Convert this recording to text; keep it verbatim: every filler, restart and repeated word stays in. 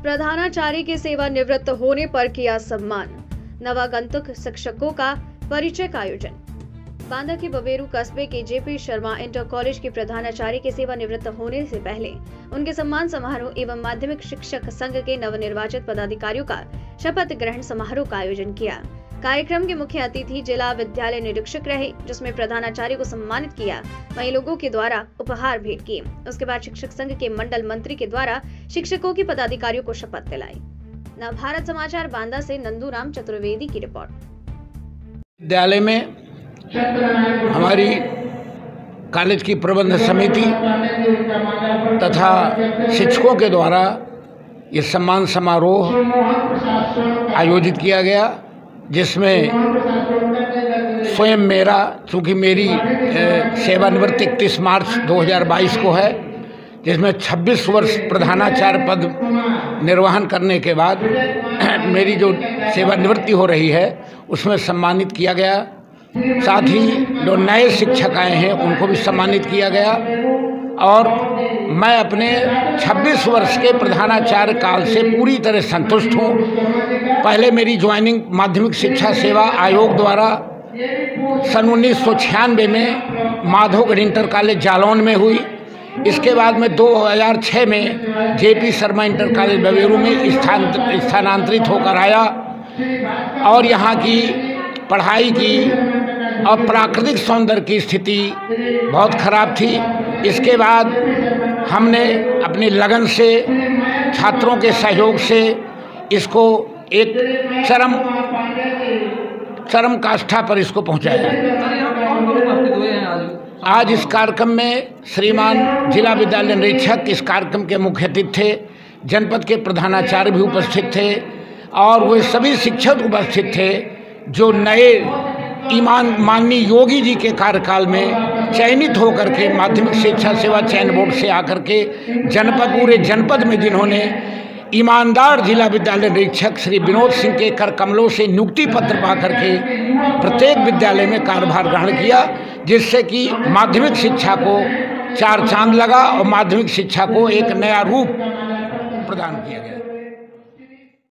प्रधानाचार्य के सेवानिवृत्त होने पर किया सम्मान। नवागंतुक शिक्षकों का परिचय का आयोजन। बांदा के बबेरू कस्बे के जेपी शर्मा इंटर कॉलेज के प्रधानाचार्य के सेवानिवृत्त होने से पहले उनके सम्मान समारोह एवं माध्यमिक शिक्षक संघ के नवनिर्वाचित पदाधिकारियों का शपथ ग्रहण समारोह का आयोजन किया। कार्यक्रम के मुख्य अतिथि जिला विद्यालय निरीक्षक रहे, जिसमें प्रधानाचार्य को सम्मानित किया, वहीं लोगों के द्वारा उपहार भेंट किए। उसके बाद शिक्षक संघ के मंडल मंत्री के द्वारा शिक्षकों की पदाधिकारियों को शपथ दिलाई। नवभारत समाचार बांदा से नंदूराम चतुर्वेदी की रिपोर्ट। विद्यालय में हमारी कॉलेज की प्रबंध समिति तथा शिक्षकों के द्वारा ये सम्मान समारोह आयोजित किया गया, जिसमें स्वयं मेरा, चूँकि मेरी सेवानिवृत्ति इकतीस मार्च दो हज़ार बाईस को है, जिसमें छब्बीस वर्ष प्रधानाचार्य पद निर्वहन करने के बाद मेरी जो सेवानिवृत्ति हो रही है उसमें सम्मानित किया गया। साथ ही जो नए शिक्षक आए हैं उनको भी सम्मानित किया गया और मैं अपने छब्बीस वर्ष के प्रधानाचार्य काल से पूरी तरह संतुष्ट हूँ। पहले मेरी ज्वाइनिंग माध्यमिक शिक्षा सेवा आयोग द्वारा सन उन्नीस सौ छियानवे में माधवगढ़ इंटर कॉलेज जालौन में हुई। इसके बाद में दो हज़ार छह में JP Sharma inter college Baberu में स्थान स्थानांतरित होकर आया और यहाँ की पढ़ाई की और प्राकृतिक सौंदर्य की स्थिति बहुत खराब थी। इसके बाद हमने अपनी लगन से, छात्रों के सहयोग से इसको एक चरम चरम काष्ठा पर इसको पहुंचाया। आज इस कार्यक्रम में श्रीमान जिला विद्यालय निरीक्षक इस कार्यक्रम के मुख्य अतिथि थे, जनपद के प्रधानाचार्य भी उपस्थित थे और वे सभी शिक्षक उपस्थित थे जो नए ईमान माननीय योगी जी के कार्यकाल में चयनित होकर के माध्यमिक शिक्षा सेवा चयन बोर्ड से आकर के जनपद पूरे जनपद में जिन्होंने ईमानदार जिला विद्यालय निरीक्षक श्री विनोद सिंह के कर कमलों से नियुक्ति पत्र पा करके प्रत्येक विद्यालय में कार्यभार ग्रहण किया, जिससे कि माध्यमिक शिक्षा को चार चांद लगा और माध्यमिक शिक्षा को एक नया रूप प्रदान किया गया।